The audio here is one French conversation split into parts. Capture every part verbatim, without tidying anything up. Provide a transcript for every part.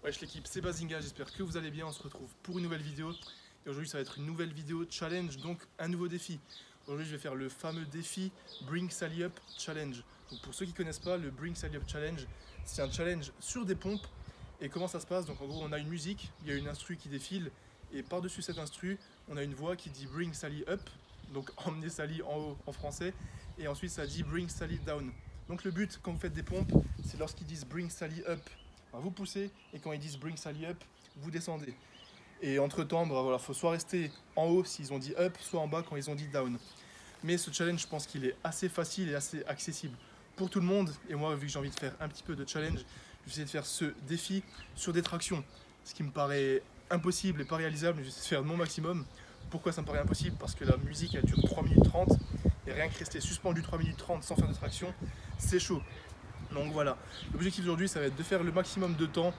Wesh l'équipe, c'est Bazinga, j'espère que vous allez bien, on se retrouve pour une nouvelle vidéo. Et aujourd'hui ça va être une nouvelle vidéo challenge, donc un nouveau défi. Aujourd'hui je vais faire le fameux défi Bring Sally Up Challenge. Donc pour ceux qui ne connaissent pas, le Bring Sally Up Challenge, c'est un challenge sur des pompes. Et comment ça se passe? Donc en gros on a une musique, il y a une instru qui défile, et par-dessus cette instru, on a une voix qui dit Bring Sally Up, donc emmener Sally en haut en français, et ensuite ça dit Bring Sally Down. Donc le but quand vous faites des pompes, c'est lorsqu'ils disent Bring Sally Up, vous poussez, et quand ils disent Bring Sally Up, vous descendez. Et entre temps, bah voilà, faut soit rester en haut s'ils ont dit Up, soit en bas quand ils ont dit Down. Mais ce challenge, je pense qu'il est assez facile et assez accessible pour tout le monde. Et moi, vu que j'ai envie de faire un petit peu de challenge, je vais essayer de faire ce défi sur des tractions. Ce qui me paraît impossible et pas réalisable, mais je vais essayer de faire mon maximum. Pourquoi ça me paraît impossible? Parce que la musique, elle dure trois minutes trente. Et rien que rester suspendu trois minutes trente sans faire de traction, c'est chaud. Donc voilà, l'objectif aujourd'hui ça va être de faire le maximum de temps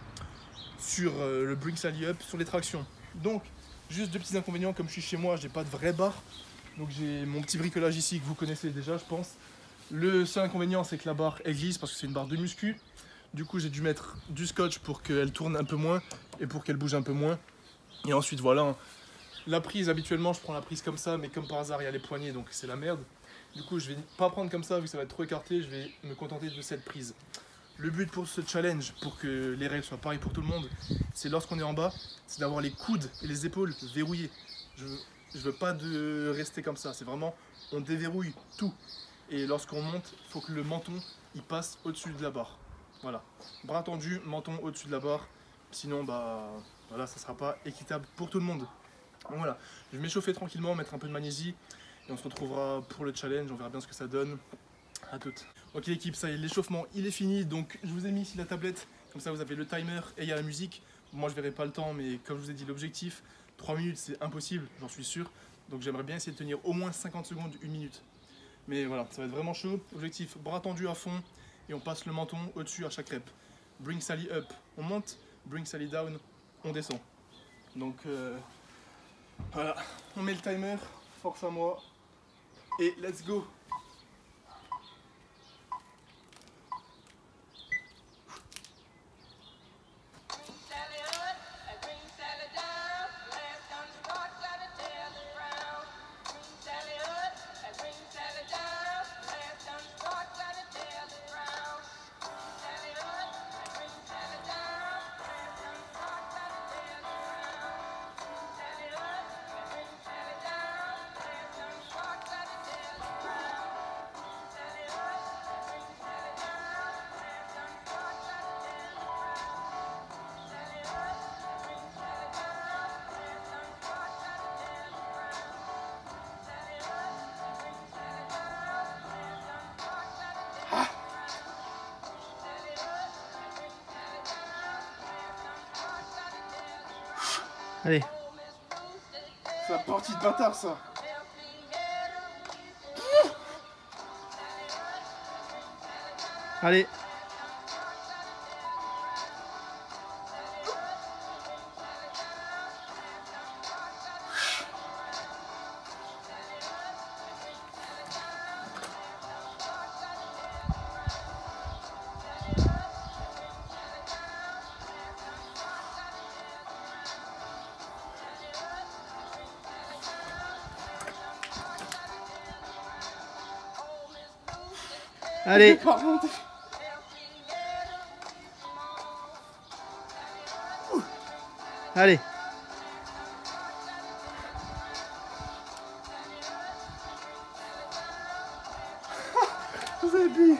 sur euh, le Bring Sally Up, sur les tractions. Donc, juste deux petits inconvénients, comme je suis chez moi, j'ai pas de vraie barre. Donc j'ai mon petit bricolage ici que vous connaissez déjà je pense. Le seul inconvénient c'est que la barre elle glisse parce que c'est une barre de muscu. Du coup j'ai dû mettre du scotch pour qu'elle tourne un peu moins et pour qu'elle bouge un peu moins. Et ensuite voilà, la prise habituellement je prends la prise comme ça, mais comme par hasard il y a les poignées donc c'est la merde. Du coup, je vais pas prendre comme ça, vu que ça va être trop écarté, je vais me contenter de cette prise. Le but pour ce challenge, pour que les règles soient pareilles pour tout le monde, c'est lorsqu'on est en bas, c'est d'avoir les coudes et les épaules verrouillés. Je ne veux pas de rester comme ça, c'est vraiment, on déverrouille tout. Et lorsqu'on monte, il faut que le menton, il passe au-dessus de la barre. Voilà, bras tendus, menton au-dessus de la barre, sinon, bah, voilà, ça ne sera pas équitable pour tout le monde. Donc voilà, je vais m'échauffer tranquillement, mettre un peu de magnésie. Et on se retrouvera pour le challenge, on verra bien ce que ça donne. À toutes. Ok l'équipe, ça y est, l'échauffement il est fini. Donc je vous ai mis ici la tablette, comme ça vous avez le timer et il y a la musique. Moi je verrai pas le temps, mais comme je vous ai dit l'objectif, trois minutes c'est impossible, j'en suis sûr. Donc j'aimerais bien essayer de tenir au moins cinquante secondes, une minute. Mais voilà, ça va être vraiment chaud. Objectif, bras tendus à fond et on passe le menton au-dessus à chaque rep. Bring Sally up, on monte. Bring Sally down, on descend. Donc euh, voilà, on met le timer, force à moi. Et let's go! Allez. C'est la partie de bâtard ça. Allez. Allez. Allez. Vous avez plié.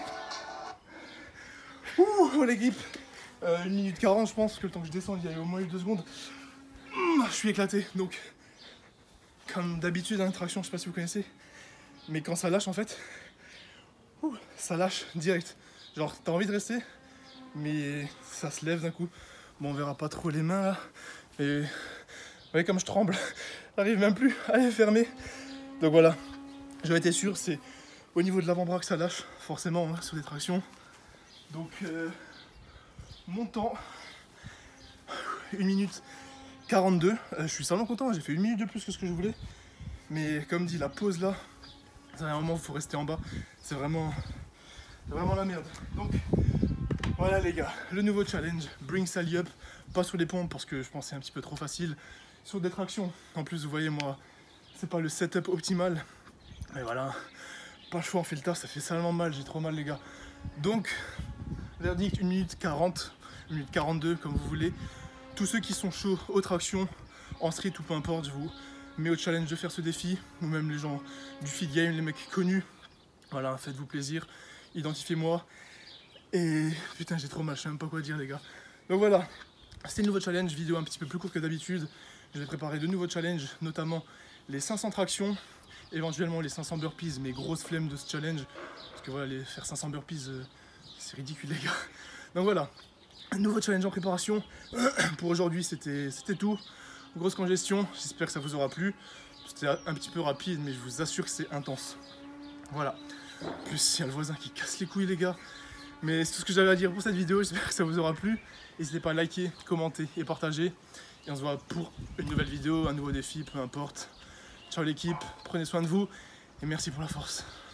Ouh, l'équipe. Euh, une minute quarante je pense, que le temps que je descends, il y a au moins eu deux secondes. Mmh, je suis éclaté. Donc, comme d'habitude, hein, traction, je sais pas si vous connaissez. Mais quand ça lâche en fait, ouh, ça lâche direct. Genre, t'as envie de rester, mais ça se lève d'un coup. Bon, on verra pas trop les mains là. Et vous voyez comme je tremble. J'arrive même plus à les fermer. Donc voilà, j'avais été sûr, c'est au niveau de l'avant-bras que ça lâche, forcément, hein, sur les tractions. Donc, euh, mon temps, une minute quarante-deux. Euh, je suis vraiment content, j'ai fait une minute de plus que ce que je voulais. Mais comme dit, la pause là, c'est un moment où il faut rester en bas. C'est vraiment, vraiment la merde. Donc, Voilà les gars, le nouveau challenge, Bring Sally Up, pas sur les pompes parce que je pense que c'est un petit peu trop facile, sur des tractions. En plus vous voyez moi, c'est pas le setup optimal, mais voilà, pas le choix, on fait le taf, ça fait salement mal, j'ai trop mal les gars. Donc, verdict une minute quarante, une minute quarante-deux comme vous voulez. Tous ceux qui sont chauds aux tractions, en street ou peu importe, je vous mets au challenge de faire ce défi, ou même les gens du feed game, les mecs connus, voilà, faites-vous plaisir, identifiez-moi. Et putain j'ai trop mal, je sais même pas quoi dire les gars. Donc voilà, c'était le nouveau challenge, vidéo un petit peu plus courte que d'habitude. Je vais préparer de nouveaux challenges, notamment les cinq cents tractions, éventuellement les cinq cents burpees, mes grosses flemmes de ce challenge. Parce que voilà, les faire cinq cents burpees, euh, c'est ridicule les gars. Donc voilà, un nouveau challenge en préparation. Pour aujourd'hui c'était tout. Grosse congestion, j'espère que ça vous aura plu. C'était un petit peu rapide mais je vous assure que c'est intense. Voilà, en plus il y a le voisin qui casse les couilles les gars. Mais c'est tout ce que j'avais à dire pour cette vidéo, j'espère que ça vous aura plu. N'hésitez pas à liker, commenter et partager. Et on se voit pour une nouvelle vidéo, un nouveau défi, peu importe. Ciao l'équipe, prenez soin de vous et merci pour la force.